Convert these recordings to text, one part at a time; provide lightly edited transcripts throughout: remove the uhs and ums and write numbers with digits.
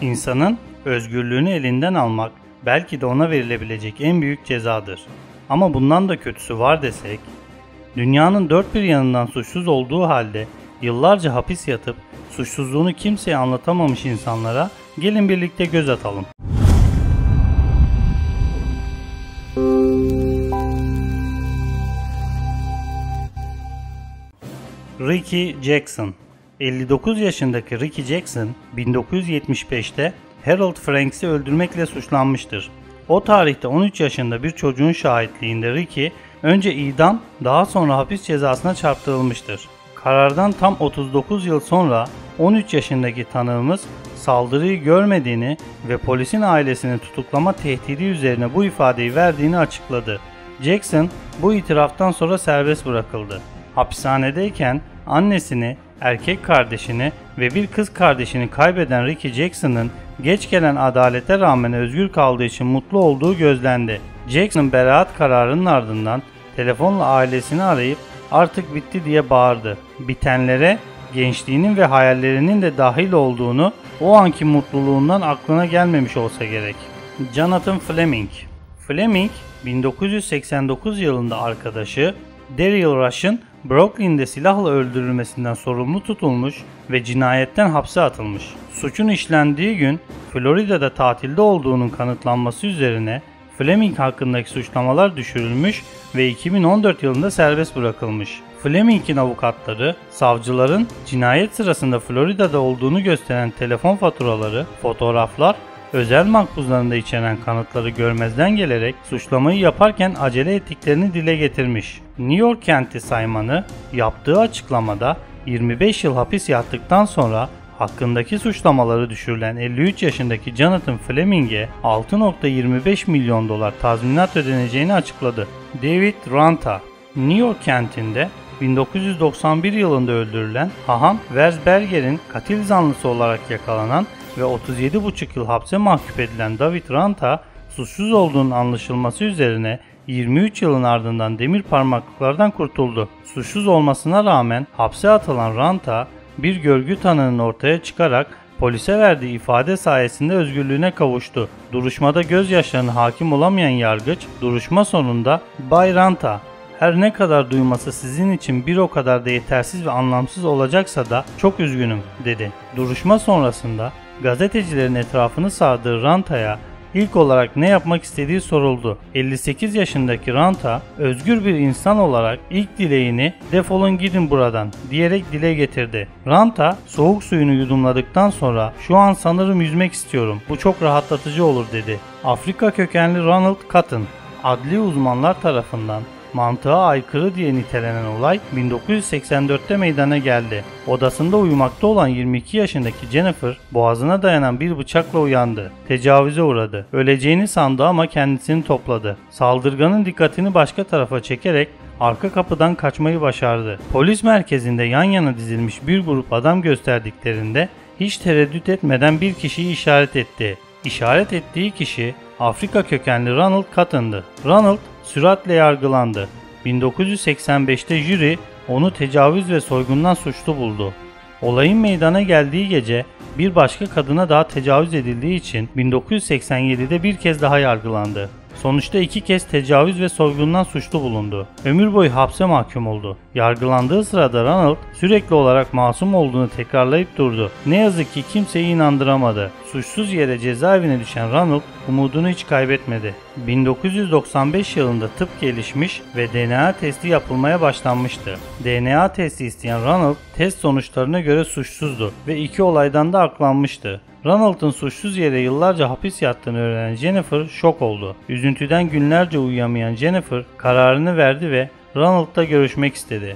İnsanın özgürlüğünü elinden almak belki de ona verilebilecek en büyük cezadır. Ama bundan da kötüsü var desek, dünyanın dört bir yanından suçsuz olduğu halde yıllarca hapis yatıp suçsuzluğunu kimseye anlatamamış insanlara gelin birlikte göz atalım. Ricky Jackson. 59 yaşındaki Ricky Jackson 1975'te Harold Franks'i öldürmekle suçlanmıştır. O tarihte 13 yaşında bir çocuğun şahitliğinde Ricky önce idam, daha sonra hapis cezasına çarptırılmıştır. Karardan tam 39 yıl sonra 13 yaşındaki tanığımız saldırıyı görmediğini ve polisin ailesini tutuklama tehdidi üzerine bu ifadeyi verdiğini açıkladı. Jackson bu itiraftan sonra serbest bırakıldı. Hapishanedeyken annesini, erkek kardeşini ve bir kız kardeşini kaybeden Ricky Jackson'ın geç gelen adalete rağmen özgür kaldığı için mutlu olduğu gözlendi. Jackson beraat kararının ardından telefonla ailesini arayıp artık bitti diye bağırdı. Bitenlere gençliğinin ve hayallerinin de dahil olduğunu o anki mutluluğundan aklına gelmemiş olsa gerek. Jonathan Fleming. Fleming 1989 yılında arkadaşı Daryl Rush'ın Brooklyn'de silahla öldürülmesinden sorumlu tutulmuş ve cinayetten hapse atılmış. Suçun işlendiği gün Florida'da tatilde olduğunun kanıtlanması üzerine Fleming hakkındaki suçlamalar düşürülmüş ve 2014 yılında serbest bırakılmış. Fleming'in avukatları, savcıların cinayet sırasında Florida'da olduğunu gösteren telefon faturaları, fotoğraflar, özel makbuzlarında içeren kanıtları görmezden gelerek suçlamayı yaparken acele ettiklerini dile getirmiş. New York kenti saymanı yaptığı açıklamada 25 yıl hapis yattıktan sonra hakkındaki suçlamaları düşürülen 53 yaşındaki Jonathan Fleming'e $6.25 milyon tazminat ödeneceğini açıkladı. David Ranta. New York kentinde 1991 yılında öldürülen Hahn Weisberger'in katil zanlısı olarak yakalanan ve 37,5 yıl hapse mahkum edilen David Ranta, suçsuz olduğunun anlaşılması üzerine 23 yılın ardından demir parmaklıklardan kurtuldu. Suçsuz olmasına rağmen hapse atılan Ranta, bir görgü tanığının ortaya çıkarak polise verdiği ifade sayesinde özgürlüğüne kavuştu. Duruşmada gözyaşlarına hakim olamayan yargıç, duruşma sonunda "Bay Ranta, her ne kadar duyması sizin için bir o kadar da yetersiz ve anlamsız olacaksa da çok üzgünüm," dedi. Duruşma sonrasında gazetecilerin etrafını sardığı Ranta'ya ilk olarak ne yapmak istediği soruldu. 58 yaşındaki Ranta, özgür bir insan olarak ilk dileğini "defolun gidin buradan" diyerek dile getirdi. Ranta, soğuk suyunu yudumladıktan sonra "şu an sanırım yüzmek istiyorum, bu çok rahatlatıcı olur" dedi. Afrika kökenli Ronald Cotton, adli uzmanlar tarafından mantığa aykırı diye nitelenen olay 1984'te meydana geldi. Odasında uyumakta olan 22 yaşındaki Jennifer boğazına dayanan bir bıçakla uyandı. Tecavüze uğradı. Öleceğini sandı ama kendisini topladı. Saldırganın dikkatini başka tarafa çekerek arka kapıdan kaçmayı başardı. Polis merkezinde yan yana dizilmiş bir grup adam gösterdiklerinde hiç tereddüt etmeden bir kişiyi işaret etti. İşaret ettiği kişi Afrika kökenli Ronald Cotton'dı. Ronald süratle yargılandı. 1985'te jüri onu tecavüz ve soygundan suçlu buldu. Olayın meydana geldiği gece bir başka kadına daha tecavüz edildiği için 1987'de bir kez daha yargılandı. Sonuçta 2 kez tecavüz ve soygundan suçlu bulundu. Ömür boyu hapse mahkum oldu. Yargılandığı sırada Ronald sürekli olarak masum olduğunu tekrarlayıp durdu. Ne yazık ki kimseyi inandıramadı. Suçsuz yere cezaevine düşen Ronald umudunu hiç kaybetmedi. 1995 yılında tıp gelişmiş ve DNA testi yapılmaya başlanmıştı. DNA testi isteyen Ronald test sonuçlarına göre suçsuzdu ve 2 olaydan da aklanmıştı. Ronald'ın suçsuz yere yıllarca hapis yattığını öğrenen Jennifer şok oldu. Üzüntüden günlerce uyuyamayan Jennifer kararını verdi ve Ronald'la görüşmek istedi.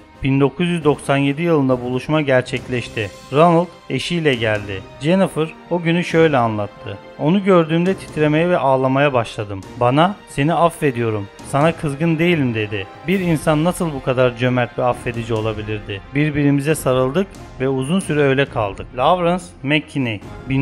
1997 yılında buluşma gerçekleşti. Ronald eşiyle geldi. Jennifer o günü şöyle anlattı. "Onu gördüğümde titremeye ve ağlamaya başladım. Bana 'seni affediyorum, sana kızgın değilim' dedi. Bir insan nasıl bu kadar cömert ve affedici olabilirdi? Birbirimize sarıldık ve uzun süre öyle kaldık." Lawrence McKinney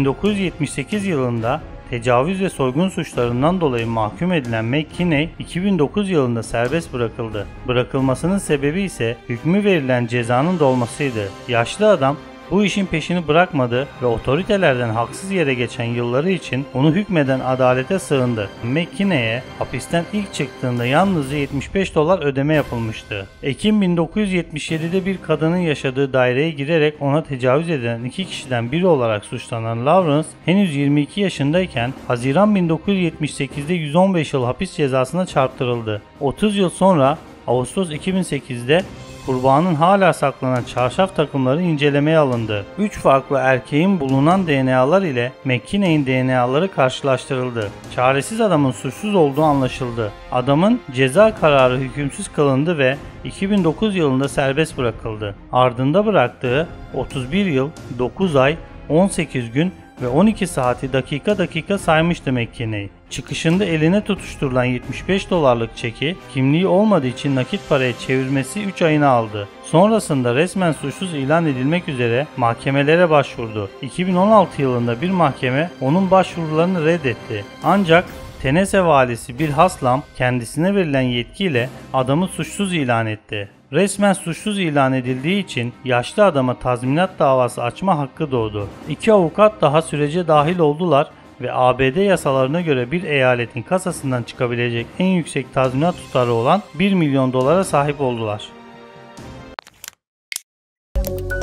1978 yılında tecavüz ve soygun suçlarından dolayı mahkum edilen McKinney 2009 yılında serbest bırakıldı. Bırakılmasının sebebi ise hükmü verilen cezanın dolmasıydı. Yaşlı adam bu işin peşini bırakmadı ve otoritelerden haksız yere geçen yılları için onu hükmeden adalete sığındı. McKinney'e hapisten ilk çıktığında yalnızca $75 ödeme yapılmıştı. Ekim 1977'de bir kadının yaşadığı daireye girerek ona tecavüz eden 2 kişiden biri olarak suçlanan Lawrence henüz 22 yaşındayken Haziran 1978'de 115 yıl hapis cezasına çarptırıldı. 30 yıl sonra Ağustos 2008'de kurbanın hala saklanan çarşaf takımları incelemeye alındı. 3 farklı erkeğin bulunan DNA'lar ile McKinney'in DNA'ları karşılaştırıldı. Çaresiz adamın suçsuz olduğu anlaşıldı. Adamın ceza kararı hükümsüz kılındı ve 2009 yılında serbest bırakıldı. Ardında bıraktığı 31 yıl, 9 ay, 18 gün ve 12 saati dakika dakika saymıştı McKinney. Çıkışında eline tutuşturulan $75'lık çeki kimliği olmadığı için nakit paraya çevirmesi 3 ayını aldı. Sonrasında resmen suçsuz ilan edilmek üzere mahkemelere başvurdu. 2016 yılında bir mahkeme onun başvurularını reddetti. Ancak Tennessee valisi Bill Haslam kendisine verilen yetkiyle adamı suçsuz ilan etti. Resmen suçsuz ilan edildiği için yaşlı adama tazminat davası açma hakkı doğdu. 2 avukat daha sürece dahil oldular ve ABD yasalarına göre bir eyaletin kasasından çıkabilecek en yüksek tazminat tutarı olan $1 milyon sahip oldular.